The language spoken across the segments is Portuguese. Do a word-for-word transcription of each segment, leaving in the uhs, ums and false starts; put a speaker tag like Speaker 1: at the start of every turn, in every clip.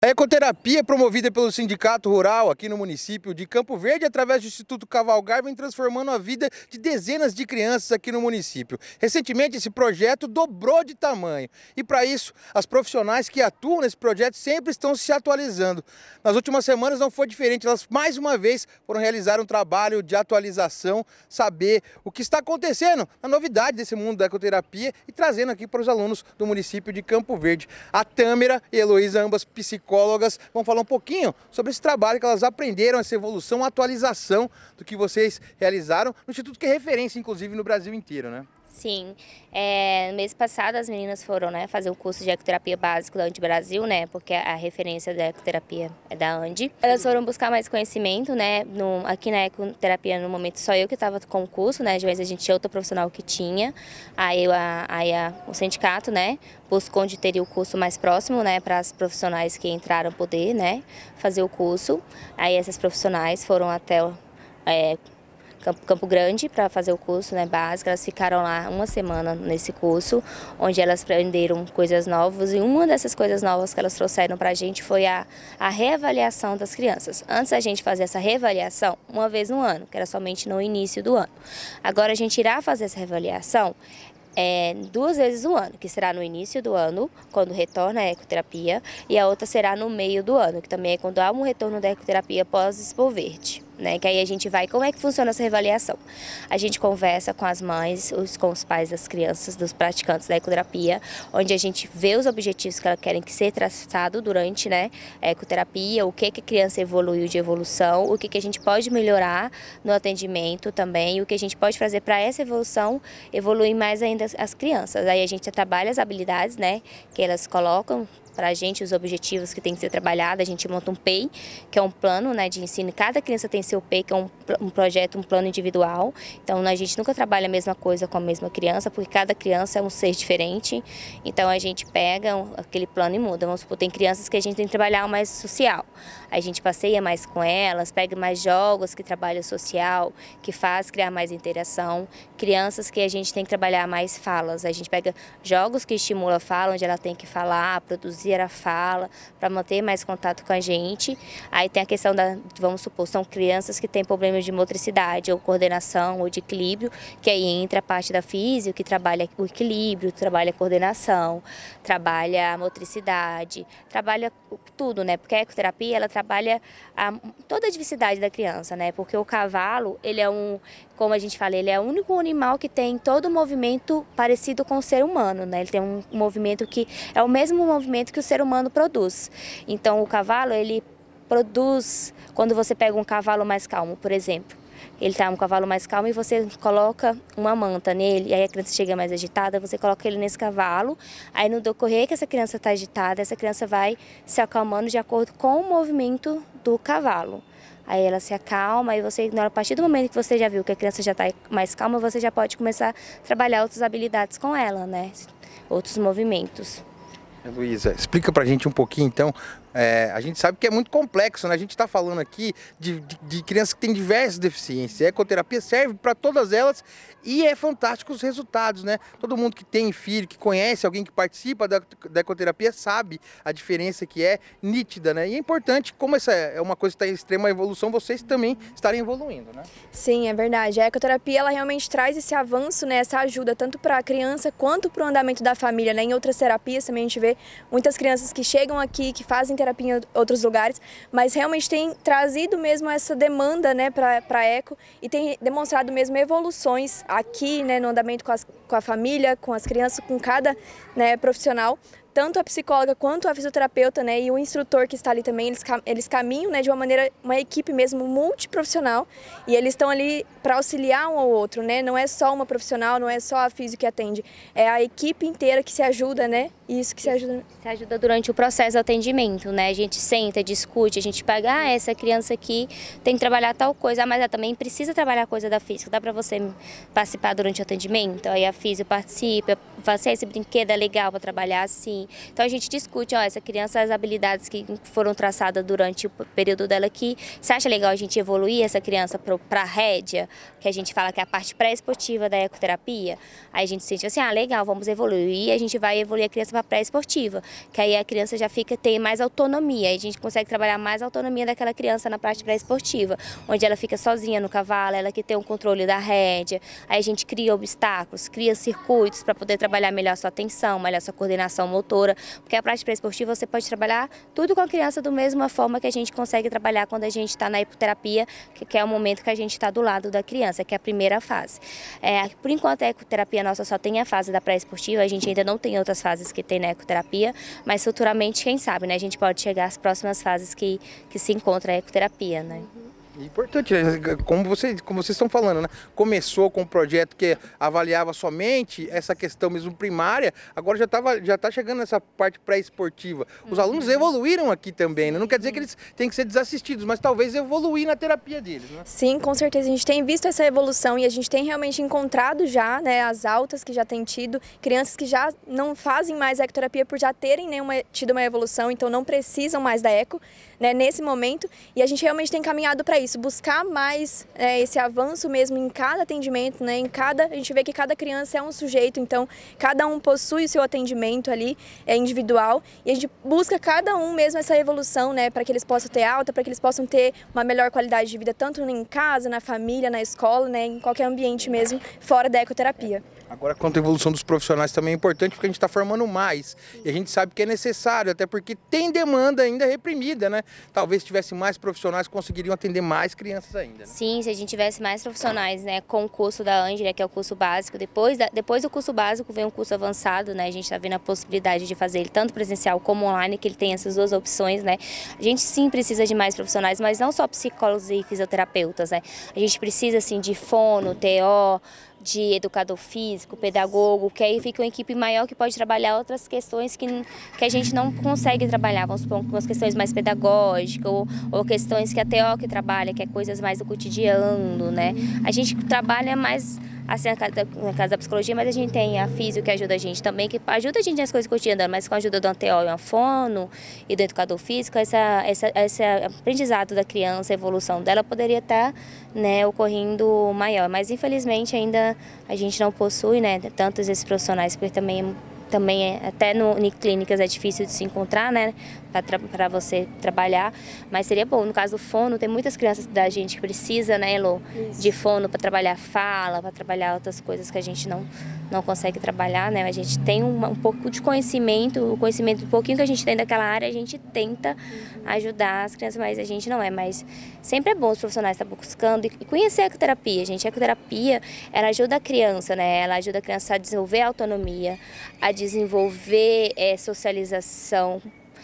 Speaker 1: A ecoterapia, promovida pelo Sindicato Rural aqui no município de Campo Verde, através do Instituto Cavalgar, vem transformando a vida de dezenas de crianças aqui no município. Recentemente, esse projeto dobrou de tamanho. E para isso, as profissionais que atuam nesse projeto sempre estão se atualizando. Nas últimas semanas não foi diferente. Elas, mais uma vez, foram realizar um trabalho de atualização, saber o que está acontecendo, a novidade desse mundo da ecoterapia e trazendo aqui para os alunos do município de Campo Verde. A Tâmara e a Heloísa, ambas psicólogas, psicólogas, vão falar um pouquinho sobre esse trabalho que elas aprenderam, essa evolução, a atualização do que vocês realizaram no Instituto, que é referência, inclusive, no Brasil inteiro, né?
Speaker 2: Sim, é, no mês passado as meninas foram, né, fazer um curso de ecoterapia básico da Andi Brasil, né, porque a referência da ecoterapia é da Andi. Elas foram buscar mais conhecimento, né, no, aqui na ecoterapia no momento só eu que estava com o curso, né, de vez a gente tinha outro profissional que tinha, aí, a, aí a, o sindicato, né, buscou onde teria o curso mais próximo, né, para as profissionais que entraram poder, né, fazer o curso. Aí essas profissionais foram até é, Campo Grande para fazer o curso, né, básico. Elas ficaram lá uma semana nesse curso, onde elas aprenderam coisas novas, e uma dessas coisas novas que elas trouxeram para a gente foi a, a reavaliação das crianças. Antes a gente fazia essa reavaliação uma vez no ano, que era somente no início do ano. Agora a gente irá fazer essa reavaliação É, duas vezes no ano, que será no início do ano, quando retorna a ecoterapia, e a outra será no meio do ano, que também é quando há um retorno da ecoterapia pós-Expo Verde, né? Que aí a gente vai, como é que funciona essa reavaliação? A gente conversa com as mães, os, com os pais das crianças, dos praticantes da ecoterapia, onde a gente vê os objetivos que elas querem que ser traçado durante, né, a ecoterapia, o que, que a criança evoluiu de evolução, o que, que a gente pode melhorar no atendimento também, o que a gente pode fazer para essa evolução evoluir mais ainda as crianças. Aí a gente trabalha as habilidades, né, que elas colocam para a gente, os objetivos que tem que ser trabalhado. A gente monta um P E I, que é um plano, né, de ensino. Cada criança tem seu P E I, que é um, um projeto, um plano individual. Então a gente nunca trabalha a mesma coisa com a mesma criança, porque cada criança é um ser diferente. Então a gente pega um, aquele plano e muda. Vamos supor, tem crianças que a gente tem que trabalhar mais social. A gente passeia mais com elas, pega mais jogos que trabalham social, que faz criar mais interação. Crianças que a gente tem que trabalhar mais falas. A gente pega jogos que estimulam a fala, onde ela tem que falar, produzir a fala, para manter mais contato com a gente. Aí tem a questão da, vamos supor, são crianças que têm problemas de motricidade, ou coordenação, ou de equilíbrio, que aí entra a parte da física, que trabalha o equilíbrio, trabalha a coordenação, trabalha a motricidade, trabalha tudo, né? Porque a ecoterapia, ela trabalha a, toda a diversidade da criança, né? Porque o cavalo, ele é um, como a gente fala, ele é o único animal que tem todo o movimento parecido com o ser humano, né? Ele tem um movimento que é o mesmo movimento que o ser humano produz. Então o cavalo, ele produz, quando você pega um cavalo mais calmo, por exemplo, ele está um cavalo mais calmo e você coloca uma manta nele, e aí a criança chega mais agitada, você coloca ele nesse cavalo, aí no decorrer que essa criança está agitada, essa criança vai se acalmando de acordo com o movimento do cavalo. Aí ela se acalma e você, a partir do momento que você já viu que a criança já está mais calma, você já pode começar a trabalhar outras habilidades com ela, né? Outros movimentos.
Speaker 1: Heloísa, explica pra gente um pouquinho, então. É, a gente sabe que é muito complexo, né? A gente está falando aqui de, de, de crianças que têm diversas deficiências. A ecoterapia serve para todas elas e é fantástico os resultados, né? Todo mundo que tem filho, que conhece alguém que participa da, da ecoterapia, sabe a diferença que é nítida, né? E é importante, como essa é uma coisa que está em extrema evolução, vocês também estarem evoluindo, né?
Speaker 3: Sim, é verdade. A ecoterapia, ela realmente traz esse avanço, né? Essa ajuda tanto para a criança quanto para o andamento da família, né? Em outras terapias também a gente vê muitas crianças que chegam aqui, que fazem terapia em outros lugares, mas realmente tem trazido mesmo essa demanda, né, para a eco e tem demonstrado mesmo evoluções aqui, né, no andamento com, as, com a família, com as crianças, com cada, né, profissional. Tanto a psicóloga quanto a fisioterapeuta, né, e o instrutor que está ali também, eles, eles caminham, né, de uma maneira, uma equipe mesmo multiprofissional, e eles estão ali para auxiliar um ao outro, né, não é só uma profissional, não é só a física que atende, é a equipe inteira que se ajuda, né, e isso que se ajuda.
Speaker 2: Se ajuda durante o processo do atendimento, né, a gente senta, discute, a gente pega, ah, essa criança aqui tem que trabalhar tal coisa, ah, mas ela também precisa trabalhar a coisa da física, dá para você participar durante o atendimento? Aí a física participa, fala assim, ah, esse brinquedo é legal para trabalhar assim. Então a gente discute, ó, essa criança, as habilidades que foram traçadas durante o período dela aqui, você acha legal a gente evoluir essa criança para a rédea, que a gente fala que é a parte pré-esportiva da ecoterapia? Aí a gente sente assim, ah, legal, vamos evoluir, e a gente vai evoluir, a criança para a pré-esportiva, que aí a criança já fica, tem mais autonomia, aí a gente consegue trabalhar mais a autonomia daquela criança na parte pré-esportiva, onde ela fica sozinha no cavalo, ela que tem um controle da rédea, aí a gente cria obstáculos, cria circuitos para poder trabalhar melhor a sua atenção, melhor a sua coordenação motora, porque a prática pré-esportiva você pode trabalhar tudo com a criança da mesma forma que a gente consegue trabalhar quando a gente está na ecoterapia, que é o momento que a gente está do lado da criança, que é a primeira fase. É, por enquanto a ecoterapia nossa só tem a fase da pré-esportiva, a gente ainda não tem outras fases que tem na ecoterapia, mas futuramente, quem sabe, né, a gente pode chegar às próximas fases que, que se encontra a ecoterapia, né?
Speaker 1: Importante, né? como, você, como vocês estão falando, né? Começou com um projeto que avaliava somente essa questão mesmo primária, agora já está já tá chegando nessa parte pré-esportiva. Os uhum. alunos evoluíram aqui também, né? Não quer dizer que eles têm que ser desassistidos, mas talvez evoluir na terapia deles, né?
Speaker 3: Sim, com certeza. A gente tem visto essa evolução e a gente tem realmente encontrado já, né, as altas que já tem tido, crianças que já não fazem mais ecoterapia por já terem, né, uma, tido uma evolução, então não precisam mais da eco, né, nesse momento, e a gente realmente tem caminhado para isso, buscar mais é, esse avanço mesmo em cada atendimento, né, em cada, a gente vê que cada criança é um sujeito, então cada um possui o seu atendimento ali, é individual, e a gente busca cada um mesmo essa evolução, né, para que eles possam ter alta, para que eles possam ter uma melhor qualidade de vida, tanto em casa, na família, na escola, né, em qualquer ambiente mesmo, fora da ecoterapia.
Speaker 1: Agora, quanto à evolução dos profissionais também é importante, porque a gente está formando mais. E a gente sabe que é necessário, até porque tem demanda ainda reprimida, né? Talvez se tivesse mais profissionais, conseguiriam atender mais crianças ainda, né?
Speaker 2: Sim, se a gente tivesse mais profissionais, né, com o curso da Ângela, que é o curso básico, depois, da, depois do curso básico vem um curso avançado, né? A gente está vendo a possibilidade de fazer ele tanto presencial como online, que ele tem essas duas opções, né? A gente sim precisa de mais profissionais, mas não só psicólogos e fisioterapeutas, né? A gente precisa, assim, de fono, T O, de educador físico, pedagogo, que aí fica uma equipe maior que pode trabalhar outras questões que, que a gente não consegue trabalhar, vamos supor, umas questões mais pedagógicas ou, ou questões que a T O que trabalha, que é coisas mais do cotidiano, né? A gente trabalha mais assim na casa, na casa da psicologia, mas a gente tem a físio que ajuda a gente também, que ajuda a gente nas coisas cotidianas, mas com a ajuda do T O e uma fono e do educador físico, essa, essa, esse aprendizado da criança, a evolução dela poderia estar, né, ocorrendo maior, mas infelizmente ainda a gente não possui, né, tantos esses profissionais, porque também, também é, até no, em clínicas é difícil de se encontrar, né, para você trabalhar, mas seria bom. No caso do fono, tem muitas crianças da gente que precisa, né, Elô, de fono para trabalhar fala, para trabalhar outras coisas que a gente não, não consegue trabalhar, né, a gente tem um, um pouco de conhecimento, o conhecimento, um pouquinho que a gente tem daquela área, a gente tenta ajudar as crianças, mas a gente não é, mas sempre é bom os profissionais estar buscando e conhecer a ecoterapia, gente. A ecoterapia, ela ajuda a criança, né, ela ajuda a criança a desenvolver a autonomia, a desenvolver é, socialização,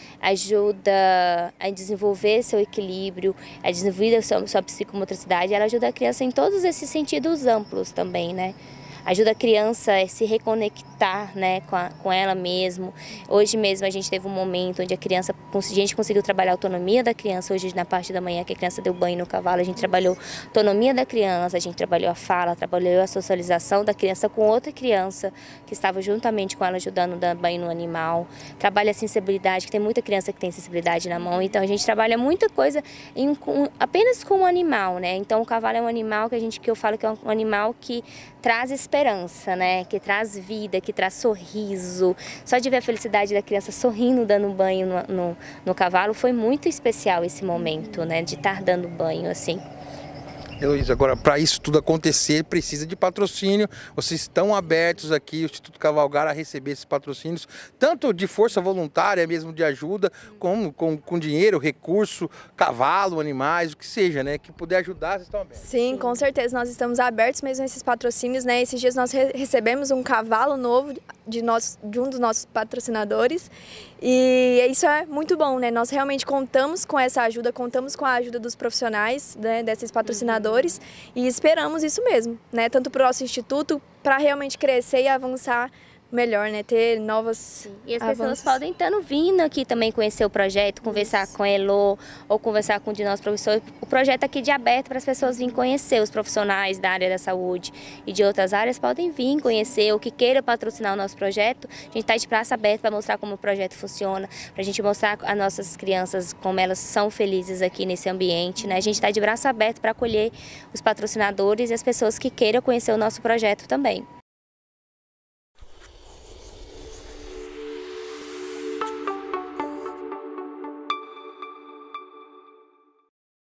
Speaker 2: ajuda a desenvolver seu equilíbrio, a desenvolver a sua, sua psicomotricidade, ela ajuda a criança em todos esses sentidos amplos também, né? Ajuda a criança a se reconectar, né, com, a, com ela mesmo. Hoje mesmo a gente teve um momento onde a criança, a gente conseguiu trabalhar a autonomia da criança. Hoje na parte da manhã que a criança deu banho no cavalo, a gente trabalhou a autonomia da criança, a gente trabalhou a fala, trabalhou a socialização da criança com outra criança que estava juntamente com ela ajudando a dar banho no animal. Trabalha a sensibilidade, que tem muita criança que tem sensibilidade na mão, então a gente trabalha muita coisa em, com, apenas com o animal, né? Então o cavalo é um animal que, a gente, que eu falo que é um animal que traz esperança, né? Que traz vida, que traz sorriso. Só de ver a felicidade da criança sorrindo, dando banho no, no, no cavalo, foi muito especial esse momento, né? De estar dando banho, assim.
Speaker 1: Heloísa, agora para isso tudo acontecer precisa de patrocínio. Vocês estão abertos aqui, o Instituto Cavalgar, a receber esses patrocínios, tanto de força voluntária mesmo, de ajuda, como com, com dinheiro, recurso, cavalo, animais, o que seja, né? Que puder ajudar, vocês estão abertos.
Speaker 3: Sim, com certeza, nós estamos abertos mesmo a esses patrocínios, né? Esses dias nós re recebemos um cavalo novo de, nosso, de um dos nossos patrocinadores e isso é muito bom, né? Nós realmente contamos com essa ajuda, contamos com a ajuda dos profissionais, né, desses patrocinadores. E esperamos isso mesmo, né? Tanto para o nosso instituto, para realmente crescer e avançar melhor, né? Ter novas Sim.
Speaker 2: E as
Speaker 3: avanços.
Speaker 2: pessoas podem estar vindo aqui também conhecer o projeto, conversar Isso. com a Elo ou conversar com um de nossos professores. O projeto aqui de aberto para as pessoas virem conhecer, os profissionais da área da saúde e de outras áreas podem vir conhecer, ou que queira patrocinar o nosso projeto. A gente está de praça aberta para mostrar como o projeto funciona, para a gente mostrar às nossas crianças como elas são felizes aqui nesse ambiente, né? A gente está de braço aberto para acolher os patrocinadores e as pessoas que queiram conhecer o nosso projeto também.